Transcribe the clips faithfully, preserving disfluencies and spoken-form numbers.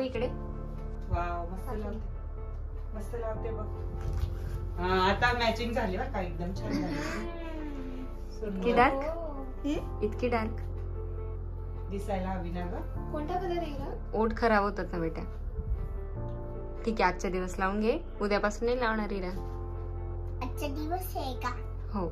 इकडे. वाव मस्त लावते, मस्त लावते बघ. हा आता मॅचिंग झाली बरं का, एकदम छान झाली. इतकी डार्क, इतकी डार्क दिसायला हवी ना ग. कोणता कलर आहे? ओठ खराब होतात ना बेटा. ठीक आहे आजच्या दिवस लावून घे, उद्यापासून नाही लावणार इरा. आजचा दिवस आहे का? हो.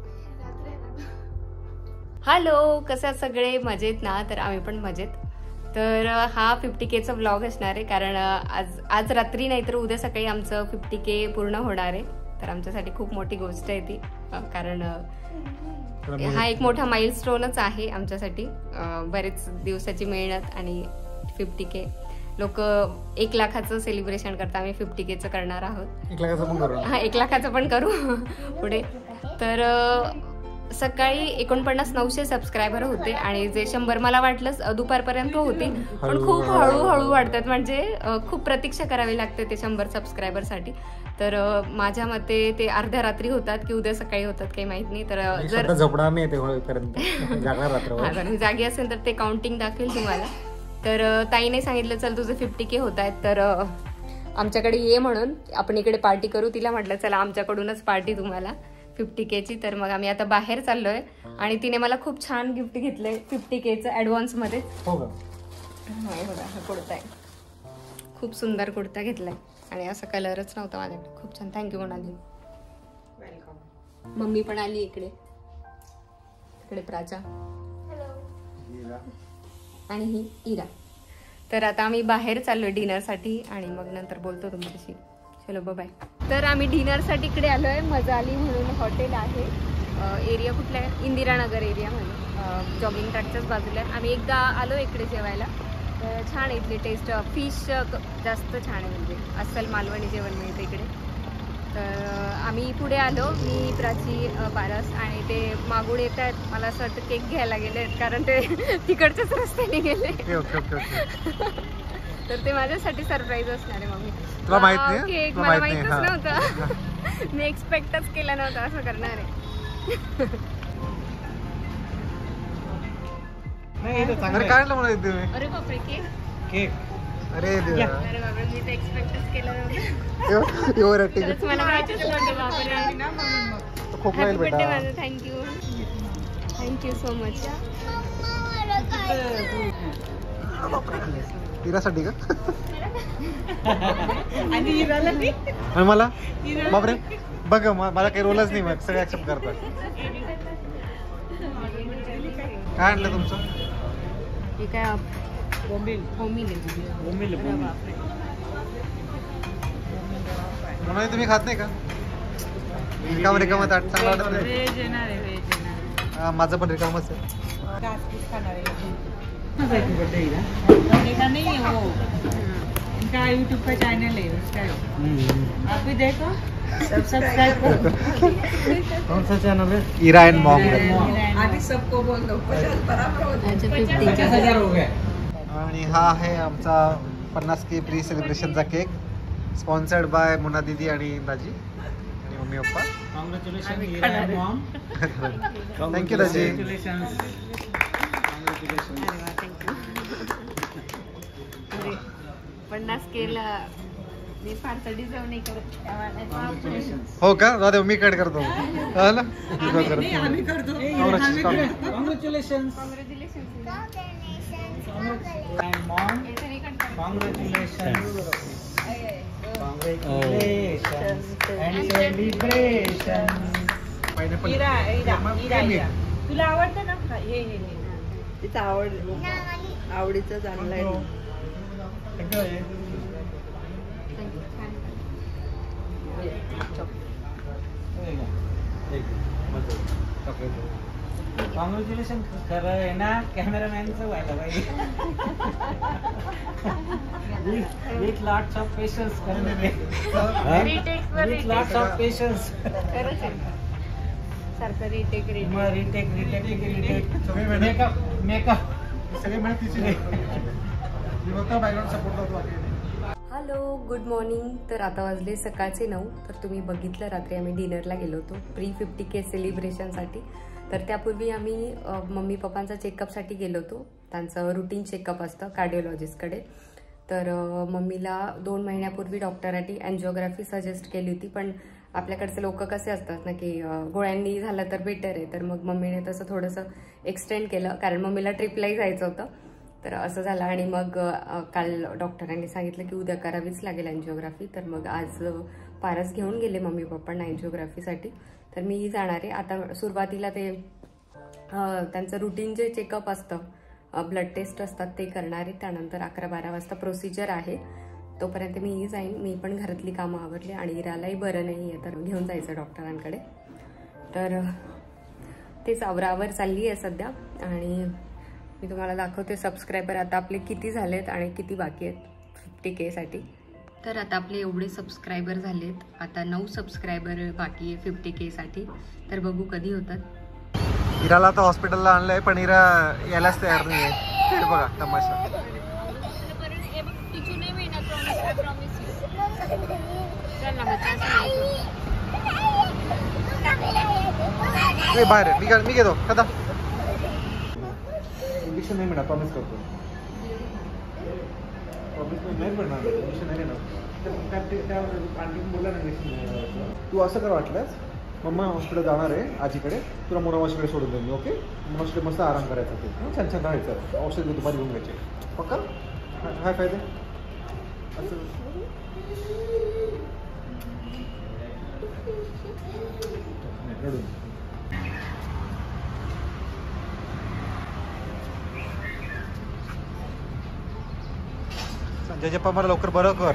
हॅलो, कसे आहात सगळे? मजेत ना? तर आम्ही पण मजेत. तर हा फिफ्टी केचा व्लॉग असणार आहे, कारण आज आज रात्री नाही तर उद्या सकाळी आमचं फिफ्टी के पूर्ण होणार आहे. तर आमच्यासाठी खूप मोठी गोष्ट आहे ती, कारण हा एक मोठा माइलस्टोनच आहे आमच्यासाठी. बरेच दिवसाची मेहनत आणि फिफ्टी के. लोक एक लाखाचं सेलिब्रेशन करतात, आम्ही फिफ्टी केचं करणार आहोत. एक लाखाचं पण करू. हा एक लाखाचं पण करू पुढे. तर सकाळी एकोणपन्नास नऊशे सबस्क्रायबर होते आणि जे शंभर मला वाटलं दुपारपर्यंत होतील, पण खूप हळूहळू वाढतात. म्हणजे खूप प्रतीक्षा करावी लागते ते शंभर सबस्क्रायबरसाठी. तर माझ्या मते ते अर्ध्या रात्री होतात की उद्या सकाळी होतात काही माहित नाही. तर जर जागी असेल तर ते काउंटिंग दाखवेल तुम्हाला. तर ताईने सांगितलं चल तुझं फिफ्टी के होत आहेत तर आमच्याकडे ये म्हणून, आपण इकडे पार्टी करू. तिला म्हटलं चला आमच्याकडूनच पार्टी तुम्हाला फिफ्टी केची. तर मग आम्ही आता बाहेर चाललोय आणि तिने मला खूप छान गिफ्ट घेतलंय फिफ्टी केचं ऍडव्हान्स मध्ये. हो का? बघा हा कुर्ता आहे, खूप सुंदर कुर्ता घेतलाय आणि असा कलरच नव्हता माझ्याकडे. खूप छान, थँक्यू म्हणाली. वेलकम. मम्मी पण आली इकडे, इकडे प्राचा आणि ही इरा. तर आता आम्ही बाहेर चाललोय डिनरसाठी आणि मग नंतर बोलतो तुमच्याशी. चलो बाय. तर आम्ही डिनरसाठी इकडे आलोय, मजा आली म्हणून हॉटेल आहे. एरिया कुठला आहे? इंदिरानगर एरिया म्हणून, जॉगिंग ट्रॅकच्याच बाजूला आहे. आम्ही एकदा आलो इकडे जेवायला, तर छान आहे इथली टेस्ट. फिश जास्त छान आहे, म्हणजे अस्सल मालवणी जेवण मिळतं इकडे. तर आम्ही पुढे आलो, मी प्राची पारस आणि ते मागून येत आहेत. मला असं वाटतं केक घ्यायला गेले कारण ते तिकडच्याच रस्त्याने गेले. तर ते माझ्यासाठी सरप्राईज असणार आहे. मम्मी तुला माहित नाही? केक मला माहितच नव्हतं, मी एक्सपेक्टच केलं नव्हतं असं करणार आहे. अरे काढलं मला तुम्ही. अरे बापरे, केक केक अरे अरे बापरे, मी तर एक्सपेक्टच केलं नव्हतं. एवढं खरंच मला माहितीच नव्हतं बापरे. खोकला येईल बेटा. माझं थँक्यू, थँक्यू सो मच. इरासाठी का? आणि इराला नाही. आणि मला बापरे बघ मला काही रोलच नाही, मग सगळे ऍक्सेप्ट करतात. काय आणलं तुमचं? हे काय बोंबील बोंबील बोंबील म्हणून तुम्ही खात नाही का? रिकाम रिकाम ताट चांगला वाटत नाही. व्हेज येणार आहे, व्हेज येणार आहे. माझं पण रिकामच आहे. घास पीस खाणार आहे. नहीं है वो, इनका यूट्यूब का चैनल है उसका, आप भी देखो, सब सब्सक्राइब करो. कौन सा चैनल है? Ira and mom. अभी सबको बोल दो पचास बराबर हो जाए. पचास हजार हो गए. आणि हा आहे आमचा पन्नास के प्री सेलिब्रेशनचा केक, स्पॉन्सर्ड बाय मुना दीदी आणि दाजी आणि mummy papa. Congratulation Ira and mom. Thank you दाजी. पन्नास केला मी फार तडी जाऊ नाही करत. हो का? जाऊ मी कट करतो. आम्ही करतो. Congratulation. Mom congratulation. And celebration. Ira Ira Ira Ira तुला आवडतं ना? हे हे हे तिचं आवड आवडीचं चांगलं आहे. कॉंग्रॅच्युलेशन कर आहे ना, कॅमेरामॅनचं व्हायला पाहिजे. विथ लॉट्स ऑफ पेशन्स करणे रे. With lots of patience. सारखं retake retake retake retake retake सगळे मेकअप मेकअप सगळे माहितीचे. Hello, good morning. तर आता वाजले सकाळचे नऊ. तर तुम्ही बघितलं रात्री आम्ही डिनरला गेलो होतो प्री फिफ्टी के सेलिब्रेशनसाठी. तर त्यापूर्वी आम्ही मम्मी पप्पांचा चेकअपसाठी गेलो होतो. त्यांचं रुटीन चेकअप असतं कार्डिओलॉजिस्टकडे. तर मम्मीला दोन महिन्यापूर्वी डॉक्टरांनी अँजिओग्राफी सजेस्ट केली होती, पण आपल्याकडचे लोक कसे असतात ना की गोळ्यांनी झालं तर बेटर आहे, तर मग मम्मीने तसं थोडंसं एक्सटेंड केलं, कारण मम्मीला ट्रिपलाही जायचं होतं. तर असं झालं आणि मग काल डॉक्टरांनी सांगितलं की उद्या करावीच लागेल अँजिओग्राफी. तर मग आज पारस घेऊन गेले मम्मी पप्पांना अँजिओग्राफीसाठी. तर मी जाणार आहे. आता सुरुवातीला ते त्यांचं रुटीन जे चेकअप असतं, ब्लड टेस्ट असतात ते करणार आहे. त्यानंतर अकरा बारा वाजता प्रोसिजर आहे, तोपर्यंत मी जाईन. मी पण घरातली कामं आवरली आणि इरालाही बरं नाही आहे, तर घेऊन जायचं डॉक्टरांकडे. तर तेच आवरावर चालली आहे सध्या. आणि मी तुम्हाला दाखवते सबस्क्रायबर आता आपले किती झालेत आणि किती बाकी आहेत फिफ्टी के साठी. तर आता आपले एवढे सबस्क्रायबर झालेत, आता नऊ सबस्क्रायबर बाकी आहे फिफ्टी के साठी. तर बघू कधी होतात. इराला आता हॉस्पिटलला आणलंय, पण इरा यायलाच तयार नाही आहे. बघा तमाशा. बाहेर मी मी घेतो कदा इंजेक्शन नाही मिळणार, प्रॉमिस करतो. प्रॉमिस नाही मिळणार, इंजेक्शन नाही मिळणार. आणखी बोला ना इंजेक्शन. तू असं कर वाटल्यास मम्मा हॉस्पिटल जाणार आहे आजीकडे, तुला मोना मावशीकडे सोडून देईन मी. ओके, मावशीकडे मस्त आराम करायचा, ते छान छान राहायचं. औषध दुपारी घेऊन घ्यायचे पक्का. काय फायदे असं रडून. संजय पप्पा मला लवकर बरं कर.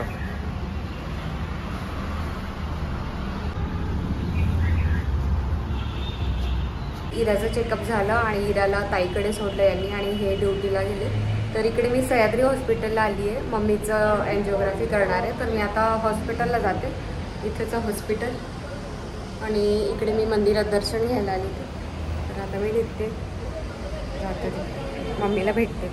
इराचं चेकअप झालं आणि इराला ताईकडे सोडलं यांनी आणि हे ड्युटीला गेले. तर इकडे मी सह्याद्री हॉस्पिटलला आली आहे, मम्मीचं अँजिओग्राफी करणार आहे. तर मी आता हॉस्पिटलला जाते, इथेचं हॉस्पिटल. आणि इकडे मी मंदिरात दर्शन घ्यायला आली. तर आता मी निघते, जाते मम्मीला भेटते.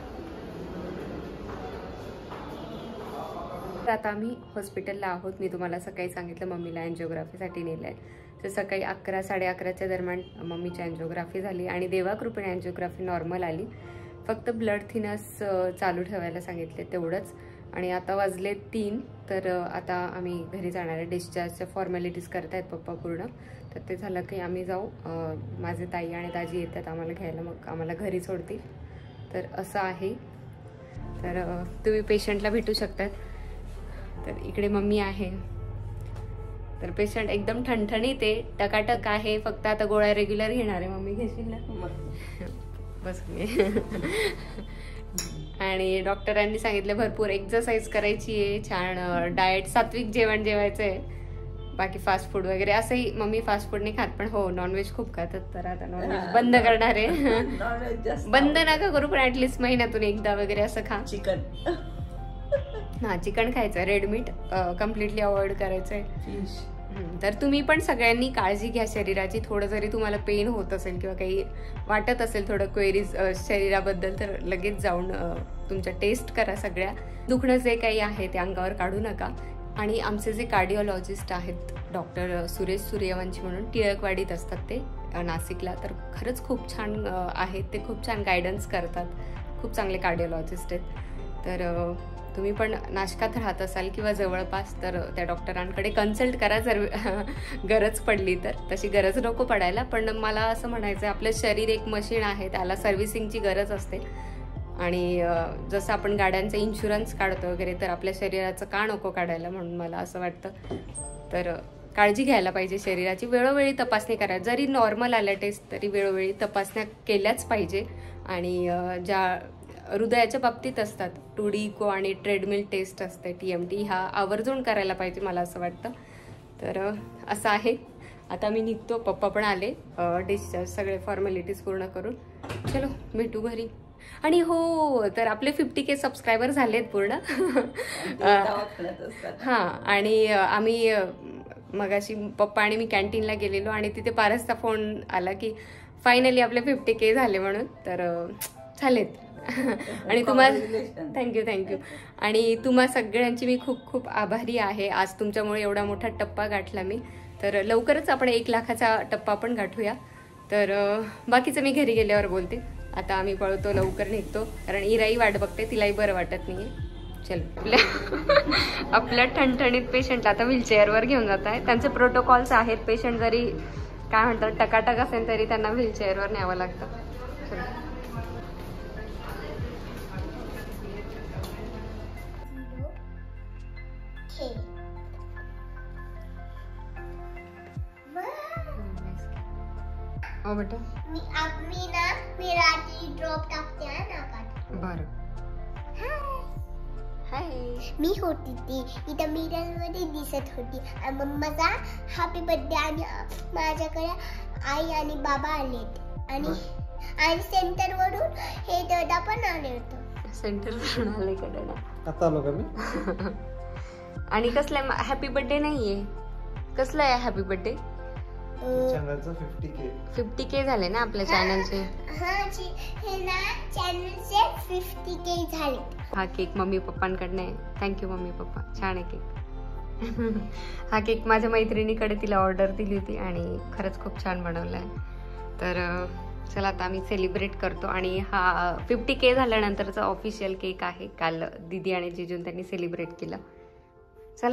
तर आता आम्ही हॉस्पिटलला आहोत. मी तुम्हाला सकाळी सांगितलं मम्मीला अँजिओग्राफीसाठी नेलं आहे. तर सकाळी अकरा साडे अकराच्या दरम्यान मम्मीची अँजिओग्राफी झाली आणि देवाकृपेने अँजिओग्राफी नॉर्मल आली. फक्त ब्लड थिनस चालू ठेवायला सांगितले तेवढंच. आणि आता वाजले तीन. तर आता आम्ही घरी जाणार आहे. डिस्चार्जच्या फॉर्मॅलिटीज करतायत पप्पा पूर्ण. तर ते झालं की आम्ही जाऊ. माझे ताई आणि दाजी येतात आम्हाला घ्यायला, मग आम्हाला घरी सोडतील. तर असं आहे. तर तुम्ही पेशंटला भेटू शकतात. तर इकडे मम्मी आहे. तर पेशंट एकदम ठणठणीत आहे, टकाटक आहे. फक्त आता गोळ्या रेग्युलर घेणार आहे. मम्मी घेशील ना बस मी. आणि डॉक्टरांनी सांगितलं भरपूर एक्सरसाइज करायची आहे, छान डाएट सात्विक जेवण जेवायचं आहे, बाकी फास्ट फूड वगैरे असंही. मम्मी फास्ट फूड नाही खात, पण हो नॉनव्हेज खूप खातात. तर आता नॉनव्हेज बंद करणार आहे. बंद नका करू, पण ऍटलिस्ट महिन्यातून एकदा वगैरे असं खा. चिकन हा चिकन खायचं, रेड मीट कम्प्लिटली अवॉइड करायचंय. फिश. तर तुम्ही पण सगळ्यांनी काळजी घ्या शरीराची. थोडं जरी तुम्हाला पेन होत असेल किंवा काही वाटत असेल थोडं क्वेरीज शरीराबद्दल, तर लगेच जाऊन तुमच्या टेस्ट करा. सगळ्या दुखणं जे काही आहे ते अंगावर काढू नका. आणि आमचे जे कार्डिओलॉजिस्ट आहेत डॉक्टर सुरेश सूर्यवंशी म्हणून, टिळकवाडीत असतात ते नाशिकला. तर खरंच खूप छान आहेत ते, खूप छान गायडन्स करतात, खूप चांगले कार्डिओलॉजिस्ट आहेत. तर तुम्ही पण नाशकात राहत असाल किंवा जवळपास, तर त्या डॉक्टरांकडे कन्सल्ट करा जर गरज पडली तर. तशी गरज नको पडायला, पण मला असं म्हणायचं आहे आपलं शरीर एक मशीन आहे, त्याला सर्व्हिसिंगची गरज असते. आणि जसं आपण गाड्यांचा इन्शुरन्स काढतो वगैरे, तर आपल्या शरीराचं का नको काढायला, म्हणून मला असं वाटतं. तर काळजी घ्यायला पाहिजे शरीराची. वेळोवेळी तपासणी करा. जरी नॉर्मल आल्या टेस्ट तरी वेळोवेळी तपासण्या केल्याच पाहिजे. आणि ज्या हृदयाच्या बाबतीत असतात, टू डी इको आणि ट्रेडमिल टेस्ट असते, टी एम टी, ह्या आवर्जून करायला पाहिजे मला असं वाटतं. तर असं आहे. आता मी निघतो, पप्पा पण आले डिस्चार्ज सगळे फॉर्मॅलिटीज पूर्ण करून. चलो भेटू घरी. आणि हो, तर आपले फिफ्टी के सबस्क्रायबर झालेत पूर्ण. हां, आणि आम्ही मगाशी पप्पा आणि मी कॅन्टीनला गेलेलो आणि तिथे पारसचा फोन आला की फायनली आपले फिफ्टी के झाले म्हणून. तर झालेत. आणि तुम्हाला थँक्यू थँक्यू आणि तुम्हा सगळ्यांची मी खूप खूप आभारी आहे. आज तुमच्यामुळे एवढा मोठा टप्पा गाठला मी. तर लवकरच आपण एक लाखाचा टप्पा पण गाठूया. तर बाकीचं मी घरी गेल्यावर बोलते. आता आम्ही पळतो, लवकर निघतो, कारण इराई वाट बघते, तिलाही बरं वाटत नाही. चल आपल्या आपल्या ठणठणीत पेशंटला आता व्हीलचेअरवर घेऊन जात आहे. त्यांचे प्रोटोकॉल्स आहेत. पेशंट जरी काय म्हणतात टकाटक असेल तरी त्यांना व्हीलचेअरवर न्यावं लागतं. हो बेटा मी अब मी ना मी रात्री ड्रॉप टाकते आहे नाकात. बरं. हाय. मी होती ती इथं मिरर मध्ये दिसत होती आणि मम्माचा हॅपी बर्थडे आणि माझ्याकडे आई आणि बाबा आलेत आणि आणि सेंटर वरून हे दादा पण आले होते. सेंटर वरून आले का दादा? आता आलो का मी? आणि कसलाय हॅपी बर्थडे नाहीये. कसला आहे हॅपी बर्थडे? चॅनलचं फिफ्टी के फिफ्टी के झाले ना आपल्या चॅनलचे. हा हे ना चॅनलचे फिफ्टी के झाले. हा केक मम्मी पप्पांकडनं आहे. Thank you mummy papa. छान आहे केक. हा केक माझ्या मैत्रिणीकडे तिला ऑर्डर दिली होती आणि खरंच खूप छान बनवला आहे. तर चला आता आम्ही सेलिब्रेट करतो. आणि हा फिफ्टी के झाल्यानंतरचा ऑफिशियल केक आहे. काल दीदी आणि जिजून त्यांनी सेलिब्रेट केलं. चला.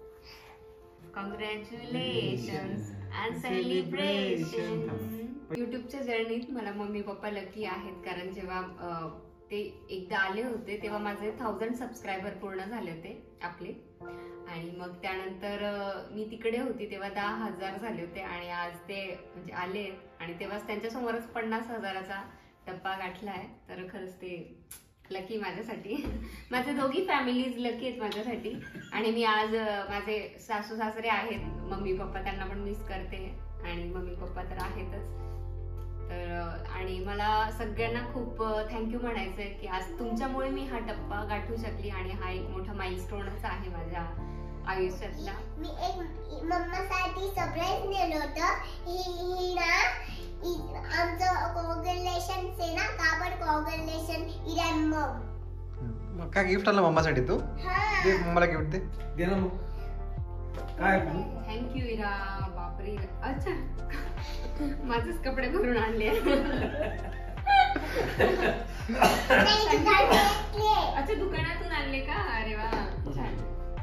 Congratulations and celebration. युट्यूबच्या जर्नीत मला मम्मी पप्पा लकी आहेत. कारण जेव्हा ते एकदा आले होते तेव्हा माझे थाउजंड सबस्क्रायबर पूर्ण झाले होते आपले. आणि मग त्यानंतर मी तिकडे होती तेव्हा दहा हजार झाले होते. आणि आज ते म्हणजे आले आणि तेव्हाच त्यांच्यासमोरच पन्नास हजाराचा टप्पा गाठला आहे. तर खरंच ते लकी माझ्यासाठी. माझे दोघी फॅमिलीज लकी आहेत माझ्यासाठी. आणि मी आज माझे सासू सासरे आहेत, मम्मी पप्पा त्यांना पण मिस करते आणि मम्मी पप्पा तर आहेतच. तर आणि मला सगळ्यांना खूप थँक्यू म्हणायचं आहे की आज तुमच्यामुळे मी हा टप्पा गाठू शकली आणि हा एक मोठा माइलस्टोनच आहे माझ्या आयुष्यातला. मी एक मम्मासाठी सरप्राईज नेलं होतं. ही ही ना आमचं कॉंग्रॅच्युलेशन से ना काबर कॉंग्रॅच्युलेशन इरान मम. काय गिफ्ट आणलं मम्मासाठी तू? दे मम्माला गिफ्ट दे. दे ना मग. काय थँक्यू इरा. बापरे. अच्छा माझेच कपडे भरून आणले. अच्छा दुकानातून आणले का? अरे वा छान.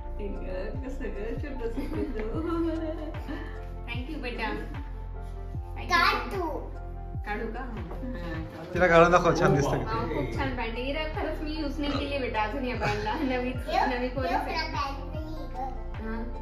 थँक्यू बेटा. काढू काढू का? तिला घालून दाखव. छान दिसतं. खूप छान पॅन्ट आहे. इरा खरंच मी यूज नाही केली बेटा अजून या पॅन्टला. नवी नवी कोर्स आहे.